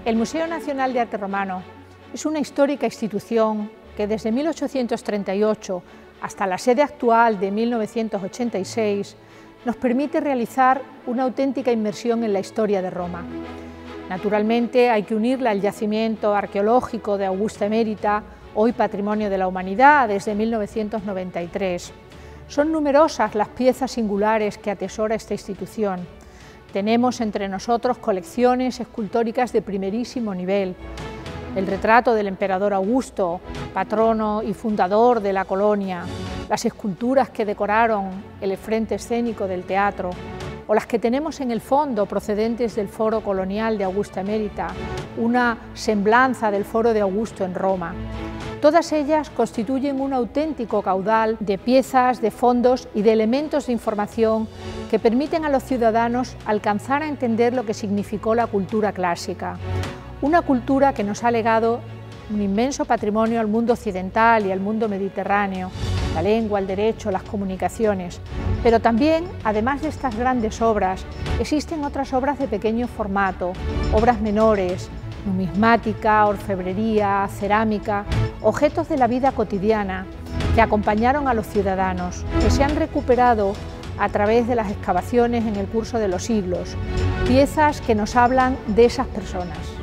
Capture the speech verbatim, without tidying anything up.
El Museo Nacional de Arte Romano es una histórica institución que desde mil ochocientos treinta y ocho hasta la sede actual de mil novecientos ochenta y seis nos permite realizar una auténtica inmersión en la historia de Roma. Naturalmente hay que unirla al yacimiento arqueológico de Augusta Emérita, hoy Patrimonio de la Humanidad desde mil novecientos noventa y tres. Son numerosas las piezas singulares que atesora esta institución. Tenemos entre nosotros colecciones escultóricas de primerísimo nivel. El retrato del emperador Augusto, patrono y fundador de la colonia, las esculturas que decoraron el frente escénico del teatro, o las que tenemos en el fondo procedentes del Foro Colonial de Augusta Emérita, una semblanza del Foro de Augusto en Roma. Todas ellas constituyen un auténtico caudal de piezas, de fondos y de elementos de información que permiten a los ciudadanos alcanzar a entender lo que significó la cultura clásica. Una cultura que nos ha legado un inmenso patrimonio al mundo occidental y al mundo mediterráneo, la lengua, el derecho, las comunicaciones. Pero también, además de estas grandes obras, existen otras obras de pequeño formato, obras menores, numismática, orfebrería, cerámica, objetos de la vida cotidiana que acompañaron a los ciudadanos, que se han recuperado a través de las excavaciones en el curso de los siglos, piezas que nos hablan de esas personas.